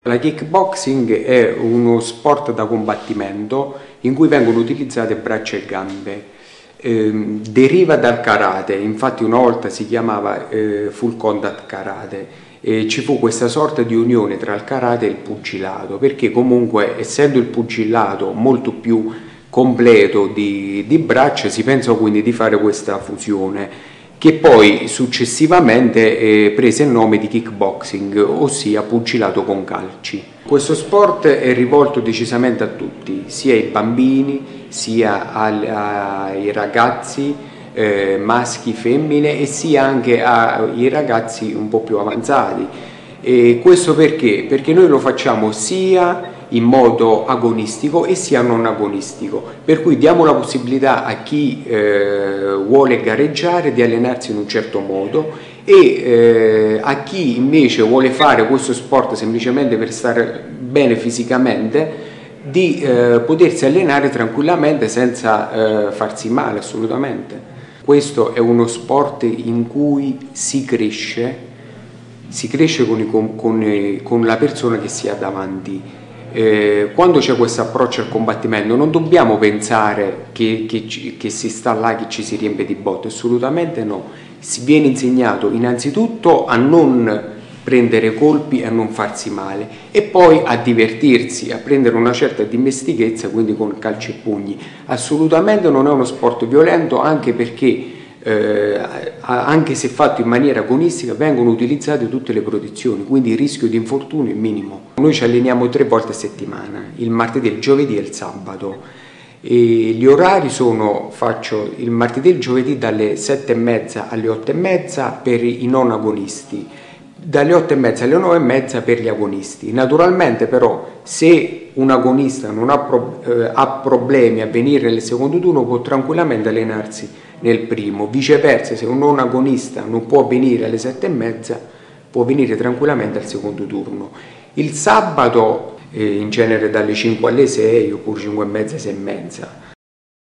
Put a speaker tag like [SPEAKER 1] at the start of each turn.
[SPEAKER 1] La kickboxing è uno sport da combattimento in cui vengono utilizzate braccia e gambe. Deriva dal karate, infatti una volta si chiamava full contact karate, e ci fu questa sorta di unione tra il karate e il pugilato, perché comunque essendo il pugilato molto più completo di braccia, si pensò quindi di fare questa fusione, che poi successivamente prese il nome di kickboxing, ossia pugilato con calci. Questo sport è rivolto decisamente a tutti, sia ai bambini, sia ai ragazzi, maschi, femmine, e sia anche ai ragazzi un po' più avanzati. E questo perché? Perché noi lo facciamo sia in modo agonistico e sia non agonistico, per cui diamo la possibilità a chi vuole gareggiare di allenarsi in un certo modo e a chi invece vuole fare questo sport semplicemente per stare bene fisicamente di potersi allenare tranquillamente senza farsi male assolutamente. Questo è uno sport in cui si cresce con la persona che si ha davanti. Quando c'è questo approccio al combattimento non dobbiamo pensare che si sta là, che ci si riempie di botte, assolutamente no. Si viene insegnato innanzitutto a non prendere colpi e a non farsi male, e poi a divertirsi, a prendere una certa dimestichezza, quindi con calci e pugni. Assolutamente non è uno sport violento, anche perché anche se fatto in maniera agonistica vengono utilizzate tutte le protezioni, quindi il rischio di infortunio è minimo. Noi ci alleniamo 3 volte a settimana, il martedì, il giovedì e il sabato, e gli orari faccio il martedì e il giovedì dalle 7:30 alle 8:30 per i non agonisti, dalle 8:30 alle 9:30 per gli agonisti. Naturalmente però se un agonista non ha problemi a venire nel secondo turno può tranquillamente allenarsi nel primo, viceversa se un non agonista non può venire alle 7:30 può venire tranquillamente al secondo turno. Il sabato in genere dalle 5 alle 6 oppure 5:30, 6:30.